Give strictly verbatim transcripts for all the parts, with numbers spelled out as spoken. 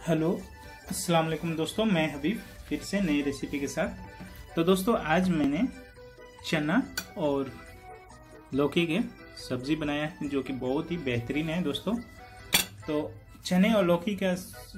Hello अस्सलाम वालेकुम दोस्तों, मैं हबीब फिर से नई रेसिपी के साथ। तो दोस्तों आज मैंने चना और लौकी के सब्जी बनाया है जो कि बहुत ही बेहतरीन है दोस्तों। तो चने और लौकी का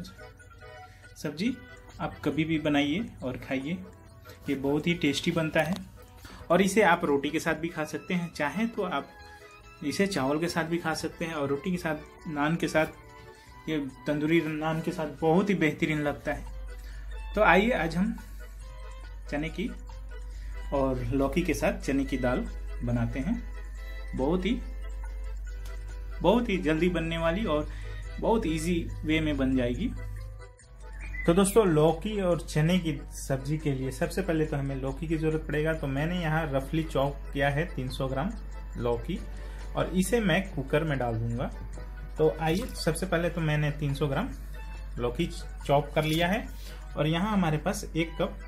सब्जी आप कभी भी बनाइए और खाइए, ये बहुत ही टेस्टी बनता है। और इसे आप रोटी के साथ भी खा सकते हैं, चाहें तो आप इसे चावल के साथ भी खा सकते हैं और रोटी के साथ, नान के साथ, ये तंदूरी नान के साथ बहुत ही बेहतरीन लगता है। तो आइए आज हम चने की और लौकी के साथ चने की दाल बनाते हैं। बहुत ही बहुत ही जल्दी बनने वाली और बहुत इजी वे में बन जाएगी। तो दोस्तों लौकी और चने की सब्जी के लिए सबसे पहले तो हमें लौकी की जरूरत पड़ेगा। तो मैंने यहाँ रफली चॉप किया है तीन सौ ग्राम लौकी और इसे मैं कुकर में डाल दूंगा। तो आइए सबसे पहले तो मैंने तीन सौ ग्राम लौकी चॉप कर लिया है और यहाँ हमारे पास एक कप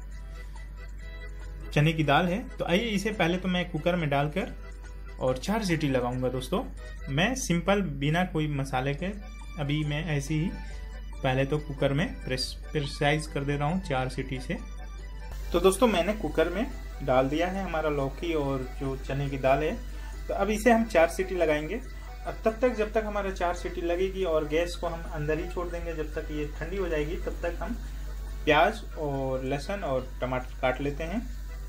चने की दाल है। तो आइए इसे पहले तो मैं कुकर में डालकर और चार सीटी लगाऊंगा। दोस्तों मैं सिंपल बिना कोई मसाले के अभी मैं ऐसे ही पहले तो कुकर में प्रेस प्रेसाइज कर दे रहा हूँ चार सीटी से। तो दोस्तों मैंने कुकर में डाल दिया है हमारा लौकी और जो चने की दाल है। तो अब इसे हम चार सीटी लगाएंगे और तब तक जब तक हमारा चार सीटी लगेगी और गैस को हम अंदर ही छोड़ देंगे जब तक ये ठंडी हो जाएगी, तब तक हम प्याज और लहसुन और टमाटर काट लेते हैं।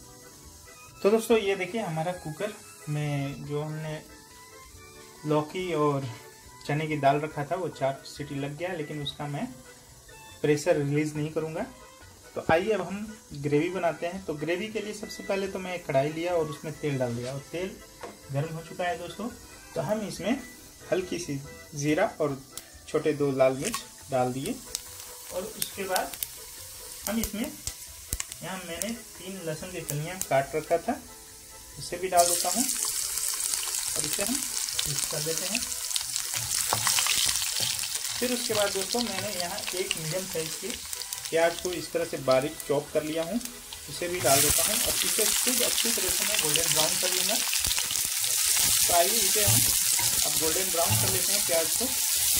तो दोस्तों ये देखिए हमारा कुकर में जो हमने लौकी और चने की दाल रखा था वो चार सीटी लग गया, लेकिन उसका मैं प्रेशर रिलीज नहीं करूँगा। तो आइए अब हम ग्रेवी बनाते हैं। तो ग्रेवी के लिए सबसे पहले तो मैं एक कढ़ाई लिया और उसमें तेल डाल दिया और तेल गर्म हो चुका है दोस्तों। तो हम इसमें हल्की सी जीरा और छोटे दो लाल मिर्च डाल दिए और उसके बाद हम इसमें, यहाँ मैंने तीन लहसुन की कलियाँ काट रखा था, उसे भी डाल देता हूँ और इसे हम मिक्स कर देते हैं। फिर उसके बाद दोस्तों मैंने यहाँ एक मीडियम साइज के प्याज को इस तरह से बारीक चॉप कर लिया हूँ, उसे भी डाल देता हूँ और इसे खूब अच्छी तरह से मैं गोल्डन ब्राउन कर लूँगा। तो आइए इसे हम अब गोल्डन ब्राउन कर लेते हैं प्याज को।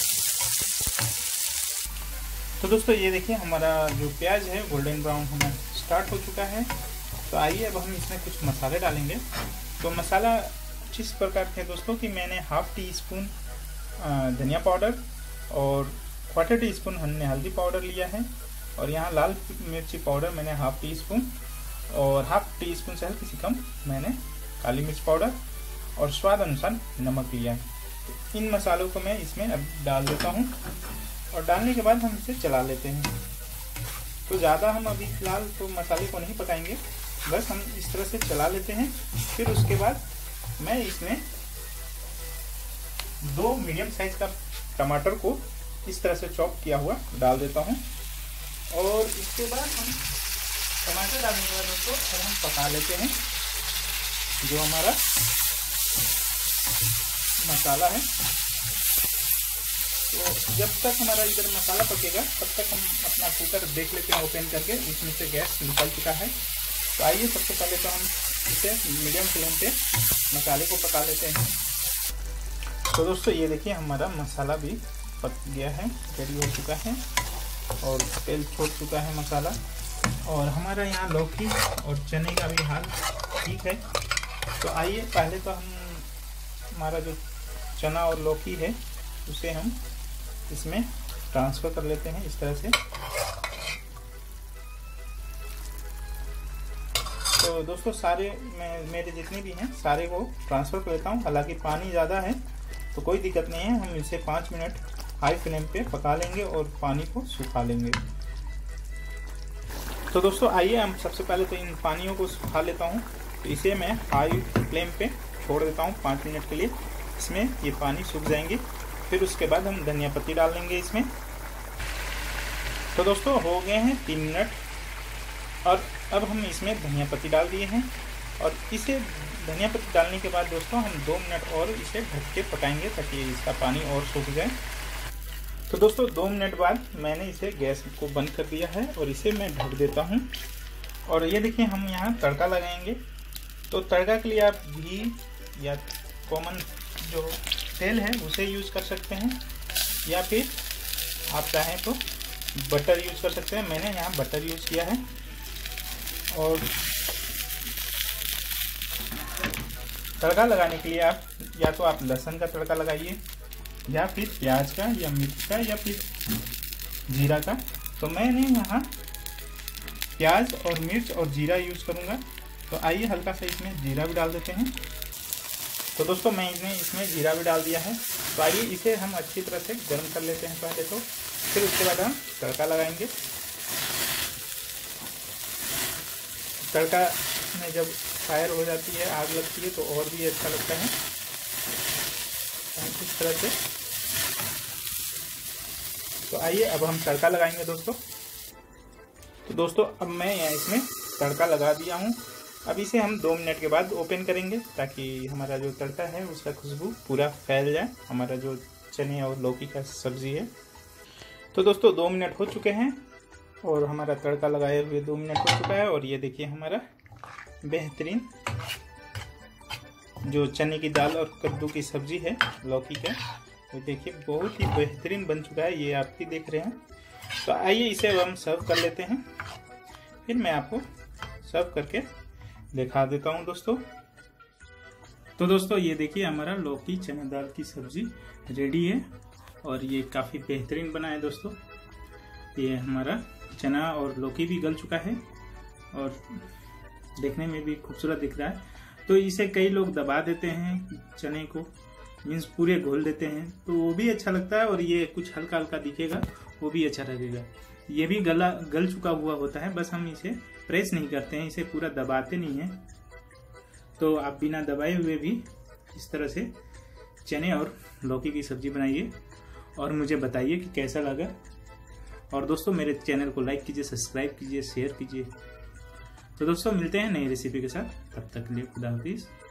तो दोस्तों ये देखिए हमारा जो प्याज है गोल्डन ब्राउन होना स्टार्ट हो चुका है। तो आइए अब हम इसमें कुछ मसाले डालेंगे। तो मसाला कुछ इस प्रकार के दोस्तों कि मैंने हाफ टी स्पून धनिया पाउडर और क्वार्टर टी स्पून हमने हल्दी पाउडर लिया है और यहाँ लाल मिर्ची पाउडर मैंने हाफ टी स्पून और हाफ टी स्पून से हल्की सी कम मैंने काली मिर्च पाउडर और स्वाद अनुसार नमक लिया है। तो इन मसालों को मैं इसमें अब डाल देता हूँ और डालने के बाद हम इसे चला लेते हैं। तो ज़्यादा हम अभी फिलहाल तो मसाले को नहीं पकाएंगे, बस हम इस तरह से चला लेते हैं। फिर उसके बाद मैं इसमें दो मीडियम साइज का टमाटर को इस तरह से चॉप किया हुआ डाल देता हूँ और इसके बाद हम टमाटर डालने के बाद दोस्तों और हम पका लेते हैं जो हमारा मसाला है। तो जब तक हमारा इधर मसाला पकेगा तब तक हम अपना कुकर देख लेते हैं ओपन करके, इसमें से गैस निकल चुका है। तो आइए सबसे पहले तो हम इसे मीडियम फ्लेम पे मसाले को पका लेते हैं। तो दोस्तों ये देखिए हमारा मसाला भी पक गया है, रेडी हो चुका है और तेल छोड़ चुका है मसाला और हमारा यहाँ लौकी और चने का भी हाल ठीक है। तो आइए पहले तो हम हमारा जो चना और लौकी है उसे हम इसमें ट्रांसफ़र कर लेते हैं इस तरह से। तो दोस्तों सारे मैं मेरे जितने भी हैं सारे को ट्रांसफ़र कर लेता हूँ। हालांकि पानी ज़्यादा है तो कोई दिक्कत नहीं है, हम इसे पाँच मिनट हाई फ्लेम पे पका लेंगे और पानी को सुखा लेंगे। तो दोस्तों आइए हम सबसे पहले तो इन पानियों को सुखा लेता हूँ। तो इसे मैं हाई फ्लेम पे छोड़ देता हूँ पाँच मिनट के लिए, इसमें ये पानी सूख जाएंगे। फिर उसके बाद हम धनिया पत्ती डाल देंगे इसमें। तो दोस्तों हो गए हैं तीन मिनट और अब हम इसमें धनिया पत्ती डाल दिए हैं और इसे धनिया पत्ती डालने के बाद दोस्तों हम दो मिनट और इसे ढक के पकाएंगे ताकि इसका पानी और सूख जाए। तो दोस्तों दो मिनट बाद मैंने इसे गैस को बंद कर दिया है और इसे मैं ढक देता हूँ। और ये देखिए हम यहाँ तड़का लगाएंगे। तो तड़का के लिए आप घी या कॉमन जो तेल है उसे यूज़ कर सकते हैं या फिर आप चाहें तो बटर यूज कर सकते हैं, मैंने यहाँ बटर यूज किया है। और तड़का लगाने के लिए आप या तो आप लहसुन का तड़का लगाइए, या फिर प्याज का, या मिर्च का, या फिर जीरा का। तो मैंने यहाँ प्याज और मिर्च और जीरा यूज करूँगा। तो आइए हल्का सा इसमें जीरा भी डाल देते हैं। तो दोस्तों मैंने इसमें जीरा भी डाल दिया है। तो आइए इसे हम अच्छी तरह से गर्म कर लेते हैं पहले तो, फिर उसके बाद हम तड़का लगाएंगे। तड़का में जब फायर हो जाती है, आग लगती है, तो और भी अच्छा लगता है। इस तरह से। तो आइए अब हम तड़का लगाएंगे दोस्तों। तो दोस्तों अब मैं यहाँ इसमें तड़का लगा दिया हूँ। अब इसे हम दो मिनट के बाद ओपन करेंगे, ताकि हमारा जो तड़का है उसका खुशबू पूरा फैल जाए, हमारा जो चने और लौकी का सब्जी है। तो दोस्तों दो मिनट हो चुके हैं और हमारा तड़का लगाए हुए दो मिनट हो चुका है। और ये देखिए हमारा बेहतरीन जो चने की दाल और कद्दू की सब्जी है लौकी का, वो देखिए बहुत ही बेहतरीन बन चुका है, ये आप भी देख रहे हैं। तो आइए इसे अब हम सर्व कर लेते हैं, फिर मैं आपको सर्व करके दिखा देता हूं दोस्तों। तो दोस्तों ये देखिए हमारा लौकी चने दाल की सब्जी रेडी है और ये काफ़ी बेहतरीन बना है दोस्तों। ये हमारा चना और लौकी भी गल चुका है और देखने में भी खूबसूरत दिख रहा है। तो इसे कई लोग दबा देते हैं चने को, मीन्स पूरे घोल देते हैं, तो वो भी अच्छा लगता है। और ये कुछ हल्का हल्का दिखेगा, वो भी अच्छा लगेगा। ये भी गला गल चुका हुआ होता है, बस हम इसे प्रेस नहीं करते हैं, इसे पूरा दबाते नहीं हैं। तो आप बिना दबाए हुए भी इस तरह से चने और लौकी की सब्जी बनाइए और मुझे बताइए कि कैसा लगा। और दोस्तों मेरे चैनल को लाइक कीजिए, सब्सक्राइब कीजिए, शेयर कीजिए। तो दोस्तों मिलते हैं नई रेसिपी के साथ, तब तक के लिए खुदा हाफिज़।